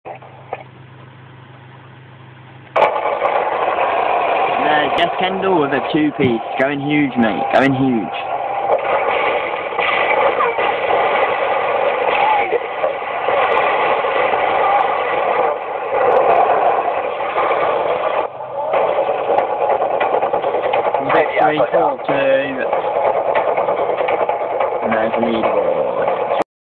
There's Jeff Kendall with a two-piece. Going huge, mate. Going huge. Victory 4-2. And there's the leaderboard.